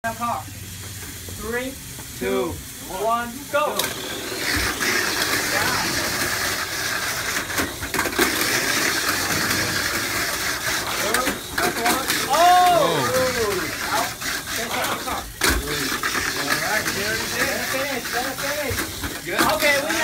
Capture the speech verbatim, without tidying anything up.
Car. Three, two, one, go. go. Oh! oh. Out. Finish out the car. All right, there it is. Let it finish. Let it finish. Good. Okay, we